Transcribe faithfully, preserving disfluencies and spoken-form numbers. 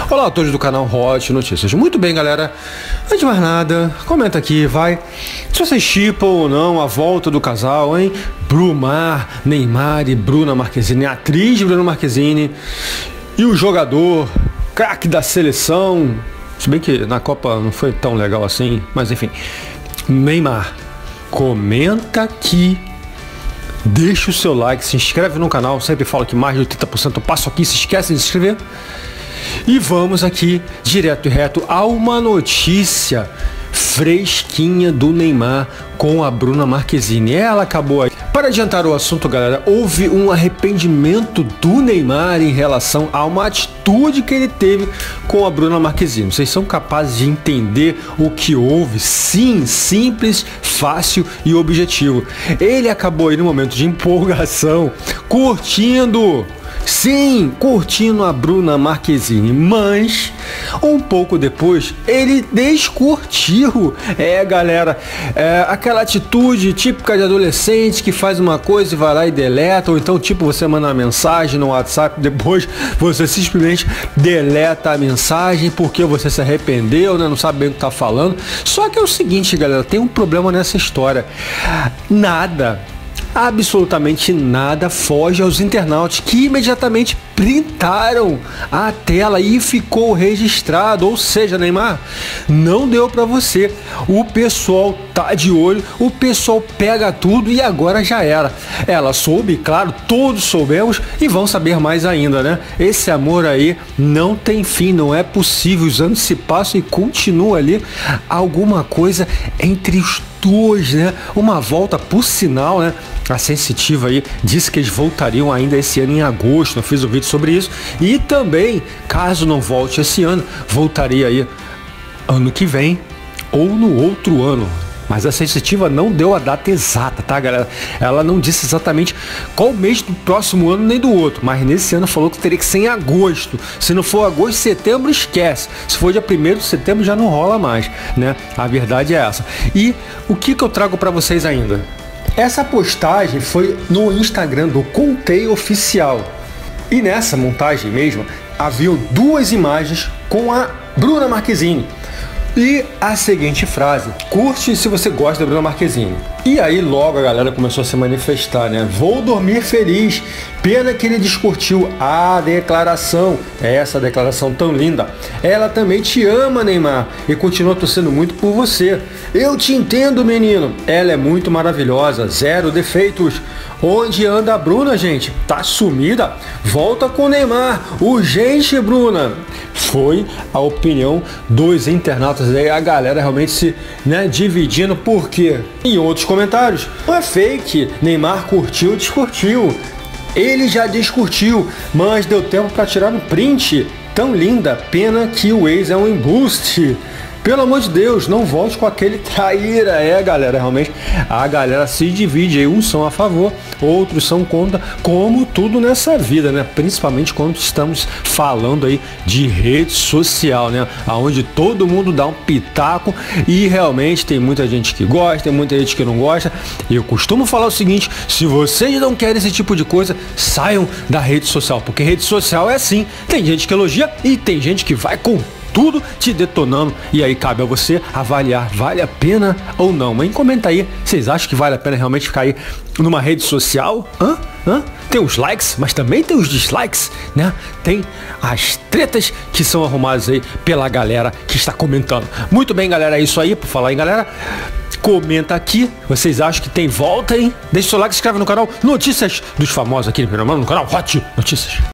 Olá a todos do canal Hot Notícias. Muito bem, galera. Antes de mais nada, comenta aqui, vai. Se vocês chipam ou não a volta do casal, hein? Brumar, Neymar e Bruna Marquezine, a atriz Bruna Marquezine e o jogador, craque da seleção. Se bem que na Copa não foi tão legal assim, mas enfim. Neymar, comenta aqui. Deixa o seu like, se inscreve no canal. Sempre falo que mais de oitenta por cento eu passo aqui, se esquece de se inscrever. E vamos aqui, direto e reto, a uma notícia fresquinha do Neymar com a Bruna Marquezine. Ela acabou aí. Para adiantar o assunto, galera, houve um arrependimento do Neymar em relação a uma atitude que ele teve com a Bruna Marquezine. Vocês são capazes de entender o que houve? Sim, simples, fácil e objetivo. Ele acabou aí no momento de empolgação, curtindo... Sim, curtindo a Bruna Marquezine, mas um pouco depois ele descurtiu. É, galera, é aquela atitude típica de adolescente que faz uma coisa e vai lá e deleta, ou então tipo você manda uma mensagem no WhatsApp, depois você simplesmente deleta a mensagem porque você se arrependeu, né? Não sabe bem o que tá falando. Só que é o seguinte, galera, tem um problema nessa história. Nada... absolutamente nada foge aos internautas que imediatamente printaram a tela e ficou registrado. Ou seja, Neymar, não deu para você. O pessoal tá de olho, o pessoal pega tudo e agora já era. Ela soube, claro, todos soubemos e vão saber mais ainda, né? Esse amor aí não tem fim, não é possível. Os anos se passam e continua ali alguma coisa entre os dois, né? Uma volta, por sinal, né? A Sensitiva aí disse que eles voltariam ainda esse ano em agosto. Eu fiz um vídeo sobre isso. E também, caso não volte esse ano, voltaria aí ano que vem ou no outro ano. Mas a Sensitiva não deu a data exata, tá, galera? Ela não disse exatamente qual mês do próximo ano nem do outro. Mas nesse ano falou que teria que ser em agosto. Se não for agosto, setembro, esquece. Se for dia primeiro de setembro, já não rola mais, né? A verdade é essa. E o que que eu trago para vocês ainda? Essa postagem foi no Instagram do Contei Oficial. E nessa montagem mesmo, havia duas imagens com a Bruna Marquezine. E a seguinte frase: curte se você gosta da Bruna Marquezine. E aí logo a galera começou a se manifestar, né? Vou dormir feliz. Pena que ele descurtiu a declaração. Essa declaração tão linda. Ela também te ama, Neymar, e continua torcendo muito por você. Eu te entendo, menino. Ela é muito maravilhosa, zero defeitos. Onde anda a Bruna, gente? Tá sumida? Volta com o Neymar. Urgente, Bruna. Foi a opinião dos internautas. Aí a galera realmente se, né, dividindo. Por quê? Em outros comentários, não é fake. Neymar curtiu, descurtiu. Ele já descurtiu, mas deu tempo para tirar um print. Tão linda, pena que o ex é um embuste. Pelo amor de Deus, não volte com aquele traíra. É, galera, realmente a galera se divide aí. Uns são a favor, outros são contra, como tudo nessa vida, né? Principalmente quando estamos falando aí de rede social, né? Onde todo mundo dá um pitaco e realmente tem muita gente que gosta, tem muita gente que não gosta. E eu costumo falar o seguinte: se vocês não querem esse tipo de coisa, saiam da rede social, porque rede social é assim. Tem gente que elogia e tem gente que vai com tudo te detonando, e aí cabe a você avaliar, vale a pena ou não. Mas comenta aí, vocês acham que vale a pena realmente ficar aí numa rede social? Hã? Hã? Tem os likes, mas também tem os dislikes, né? Tem as tretas que são arrumadas aí pela galera que está comentando. Muito bem, galera, é isso aí. Por falar em galera, comenta aqui, vocês acham que tem volta, hein? Deixa o seu like, se inscreve no canal Notícias dos Famosos aqui no canal Hot Notícias.